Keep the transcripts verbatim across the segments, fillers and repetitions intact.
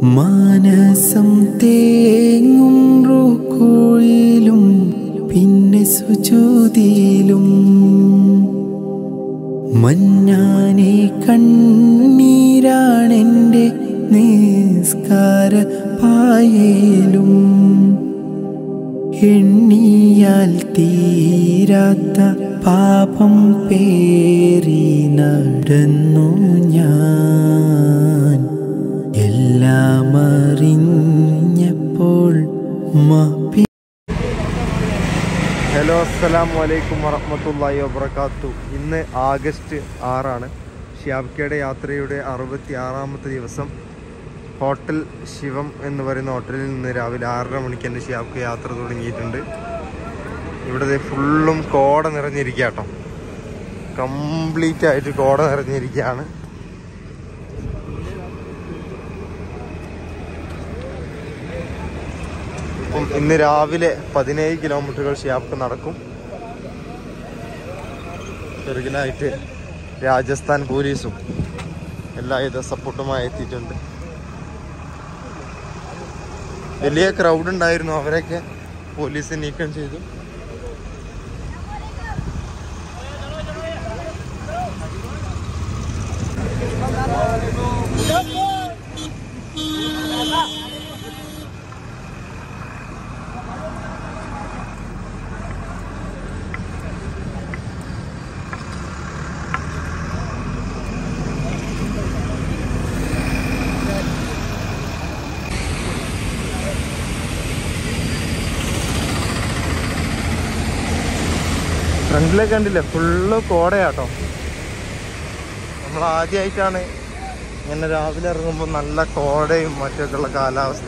മാനസം തേങ്ങും റുക്കുയിലും പിന്നെ സുജൂദിലും മന്നാനെ കണ്ണീരാണെൻ്റെ നിസ്കാര പായലും എണ്ണിയാൽ തീരാത്ത പാപം പേറി നടന്നു ഞാൻ എല്ലാം അറിഞ്ഞപ്പോൾ മാപ്പി. ഹലോ, അസ്സലാമു അലൈക്കും വറഹ്മത്തുള്ളാഹി വബറകാത്തു. ഇന്ന് ആഗസ്റ്റ് ആറാണ്. ഷിയാബ്ക്കയുടെ യാത്രയുടെ അറുപത്തി ആറാമത്തെ ദിവസം. ഹോട്ടൽ ശിവം എന്ന് പറയുന്ന ഹോട്ടലിൽ നിന്ന് രാവിലെ ആറര മണിക്ക് തന്നെ ഷിയാബ്ക്ക യാത്ര തുടങ്ങിയിട്ടുണ്ട്. ഇവിടെ ഫുള്ളും കോട നിറഞ്ഞിരിക്കുക കേട്ടോ. കംപ്ലീറ്റ് ആയിട്ട് കോട നിറഞ്ഞിരിക്കുകയാണ്. അപ്പം ഇന്ന് രാവിലെ പതിനേഴ് കിലോമീറ്ററുകൾ ഷിയാബ്ക്ക നടക്കും. ചെറുകിനായിട്ട് രാജസ്ഥാൻ പോലീസും എല്ലാവിധ സപ്പോർട്ടുമായി എത്തിയിട്ടുണ്ട്. വലിയ ക്രൗഡ് ഉണ്ടായിരുന്നു, അവരൊക്കെ പോലീസ് നീക്കം ചെയ്തു. ഫ്രണ്ടിലേക്ക് കണ്ടില്ലേ, ഫുള്ള് കോടയാട്ടോ. നമ്മൾ ആദ്യമായിട്ടാണ് ഇങ്ങനെ രാവിലെ ഇറങ്ങുമ്പോൾ നല്ല കോടയും മറ്റൊക്കെ ഉള്ള കാലാവസ്ഥ.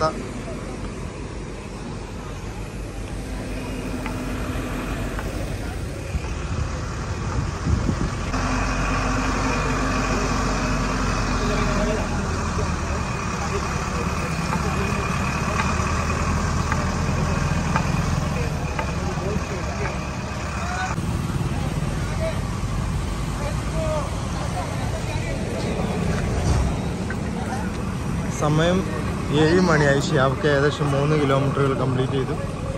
സമയം ഏഴ് മണിയായി. ഷിയാബ്ക്ക ഏകദേശം മൂന്ന് കിലോമീറ്ററുകൾ കംപ്ലീറ്റ് ചെയ്തു.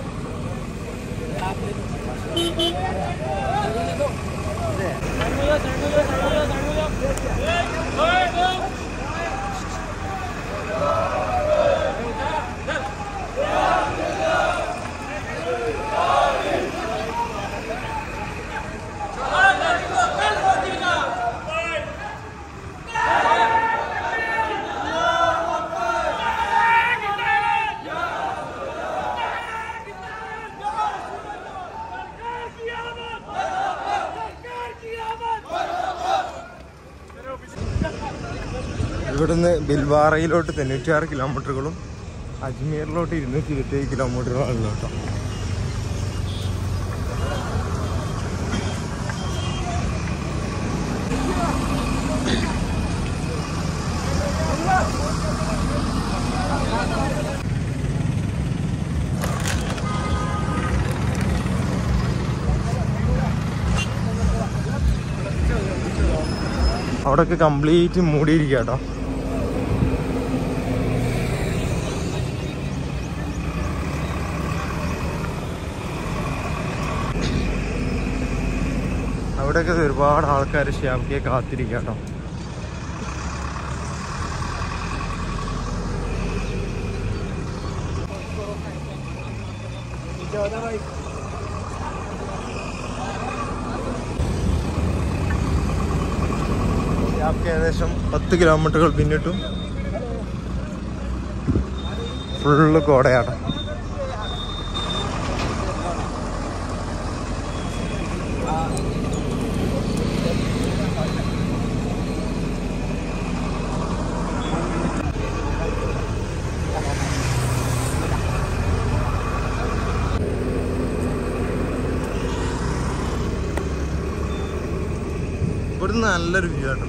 ഇവിടുന്ന് ബിൽവാറയിലോട്ട് തൊണ്ണൂറ്റി ആറ് കിലോമീറ്ററുകളും അജ്മീറിലോട്ട് ഇരുന്നൂറ്റി ഇരുപത്തേഴ് കിലോമീറ്ററുകളും കേട്ടോ. അവിടെയൊക്കെ കംപ്ലീറ്റ് മൂടിയിരിക്കുക കേട്ടോ. അവിടെയൊക്കെ ഒരുപാട് ആൾക്കാർ ഷിയാബ്ക്കയെ കാത്തിരിക്കുക കേട്ടോ. ഷിയാബ്ക്ക ഏകദേശം പത്ത് കിലോമീറ്ററുകൾ പിന്നിട്ടു. ഫുള്ള് കോടയാണ്. ഇവിടുന്ന് നല്ലൊരു വ്യൂ ആട്ടോ.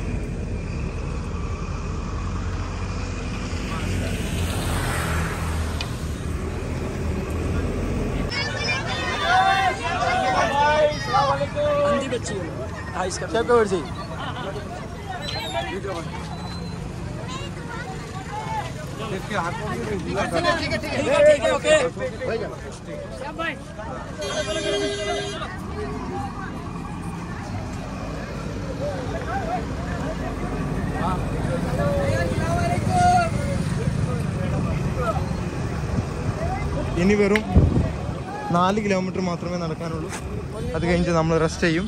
ഇനി വെറും നാല് കിലോമീറ്റർ മാത്രമേ നടക്കാനുള്ളൂ. അത് കഴിഞ്ഞിട്ട് നമ്മൾ റെസ്റ്റ് ചെയ്യും.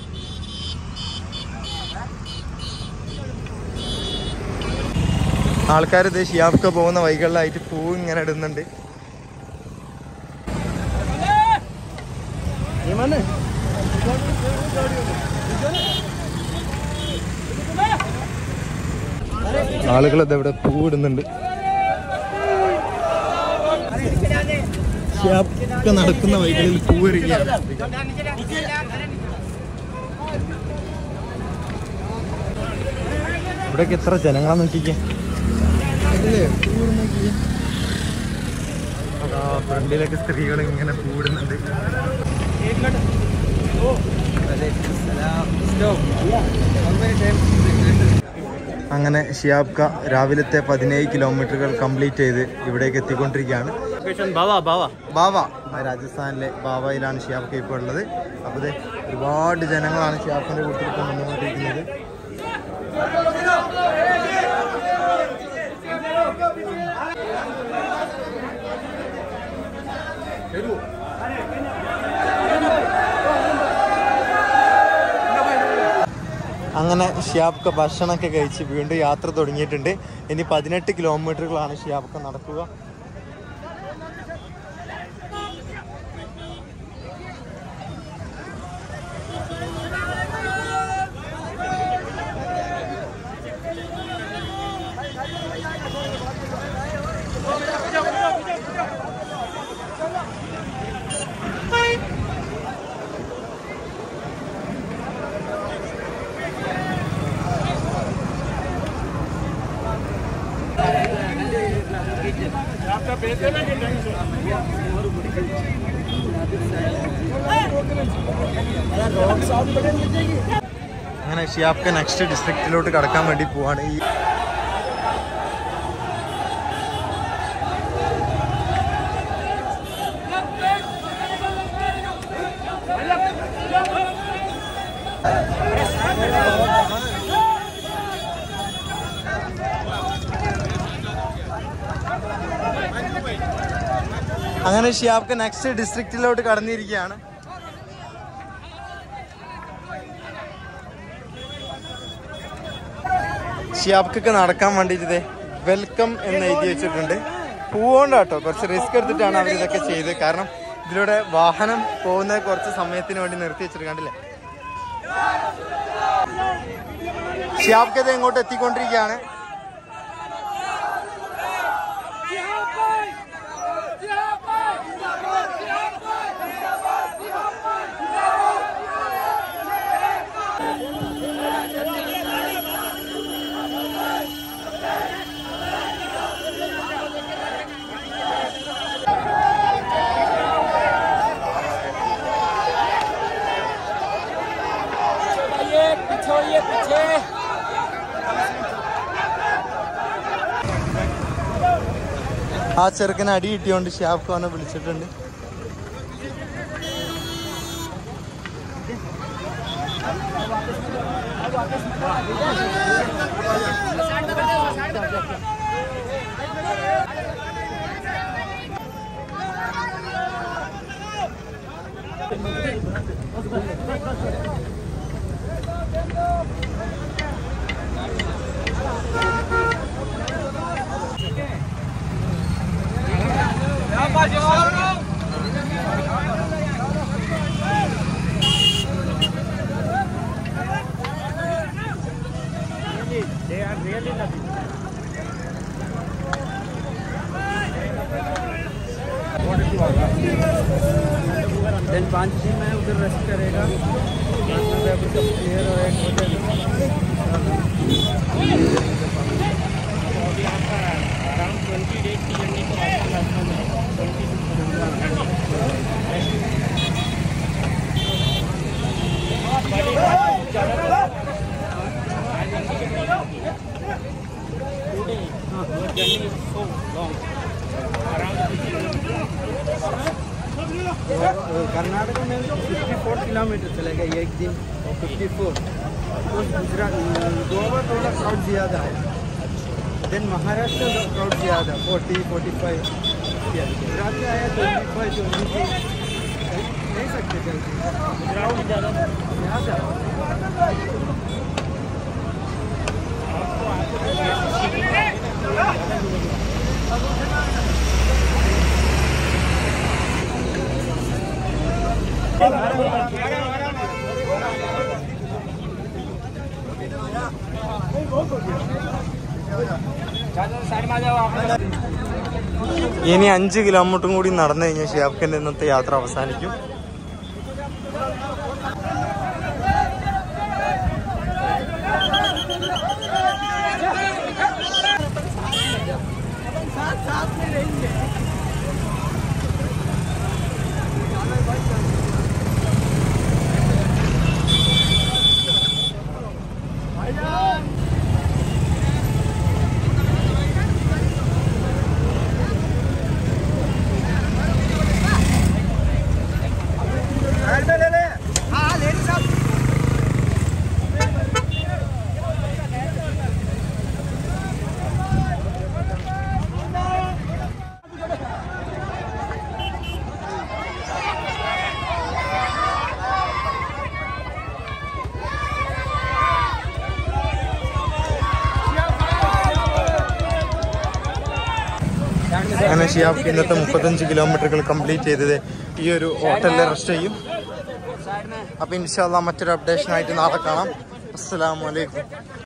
ആൾക്കാർ ഇത് ഷിയാബ്ക്ക പോകുന്ന വഴികളിലായിട്ട് പൂ ഇങ്ങനെ ഇടുന്നുണ്ട്. ആളുകൾ ഇതെവിടെ പൂ ഇടുന്നുണ്ട്. ഷിയാബ്ക്ക നടക്കുന്ന വഴികളിൽ പൂ ഇടുകയാണ്. ഇവിടെയൊക്കെ എത്ര ജനങ്ങളാന്ന് നോക്കിക്കേ. ഫ്രണ്ടിലൊക്കെ സ്ത്രീകൾ ഇങ്ങനെ കൂടുന്നുണ്ട്. അങ്ങനെ ഷിയാബ്ക്ക രാവിലത്തെ പതിനേഴ് കിലോമീറ്ററുകൾ കംപ്ലീറ്റ് ചെയ്ത് ഇവിടേക്ക് എത്തിക്കൊണ്ടിരിക്കുകയാണ്. ബാവ രാജസ്ഥാനിലെ ബാവയിലാണ് ഷിയാബ്ക്ക ഇപ്പോൾ ഉള്ളത്. അപ്പോൾ ഇത് ഒരുപാട് ജനങ്ങളാണ് ഷിയാബ്ക്കിൻ്റെ കൂട്ടത്തിൽ ഇപ്പോൾ വന്നുകൊണ്ടിരിക്കുന്നത്. അങ്ങനെ ഷിയാബ്ക്ക ഭക്ഷണമൊക്കെ കഴിച്ച് വീണ്ടും യാത്ര തുടങ്ങിയിട്ടുണ്ട്. ഇനി പതിനെട്ട് കിലോമീറ്ററുകളാണ് ഷിയാബ്ക്ക നടക്കുക. അങ്ങനെ ഷിയാബ്ക്ക നെക്സ്റ്റ് ഡിസ്ട്രിക്റ്റിലോട്ട് കടക്കാൻ വേണ്ടി പോവാണ്. ഈ അങ്ങനെ ഷിയാബ്ക്ക നെക്സ്റ്റ് ഡിസ്ട്രിക്റ്റിലോട്ട് കടന്നിരിക്കുകയാണ്. ഷിയാബ്ക്കൊക്കെ നടക്കാൻ വേണ്ടിയിട്ട് വെൽക്കം എന്ന് എഴുതി വെച്ചിട്ടുണ്ട്. പൂവുകൊണ്ടാട്ടോ കുറച്ച് റിസ്ക് എടുത്തിട്ടാണ് അവർ ഇതൊക്കെ ചെയ്തത്. കാരണം ഇതിലൂടെ വാഹനം പോകുന്നത് കുറച്ച് സമയത്തിന് വേണ്ടി നിർത്തി വെച്ചിട്ട് കണ്ടില്ലേ. ഷിയാബ്ക്ക ഇത് എങ്ങോട്ട് എത്തിക്കൊണ്ടിരിക്കുകയാണ്. ആ ചെറുക്കനെ അടി കിട്ടിയോണ്ട് ഷിയാബ്ക്ക അവനെ വിളിച്ചിട്ടുണ്ട്. They are really lovely. Then पाँच दिन में उधर रेस्ट करेगा. क्लियर अराउंड ट्वेंटी डेज की जर्नी को कर्नाटक में फिफ्टी फोर किलोमीटर चलेगा एक दिन और फिफ्टी फोर तो गुजरात गोवा थोड़ा क्राउड ज़्यादा है देन महाराष्ट्र क्राउड ज़्यादा फोर्टी फोर्टी फाइव गुजरात में आया ट्वेंटी फाइव ट्वेंटी नहीं सकते जल्दी क्राउड ज़्यादा ज़्यादा ഇനി അഞ്ച് കിലോമീറ്ററും കൂടി നടന്നു കഴിഞ്ഞാൽ ഷിഹാബ്ഖാന്റെ ഇന്നത്തെ യാത്ര അവസാനിക്കും. അങ്ങനെ ഷിഹാബ് ഇന്നത്തെ മുപ്പത്തഞ്ച് കിലോമീറ്ററുകൾ കംപ്ലീറ്റ് ചെയ്തത് ഈ ഒരു ഹോട്ടലിൽ റെസ്റ്റ് ചെയ്യും. അപ്പോൾ ഇൻഷാ അല്ലാഹ് മറ്റൊരു അപ്ഡേഷനായിട്ട് നാളെ കാണാം. അസ്സലാമു അലൈക്കും.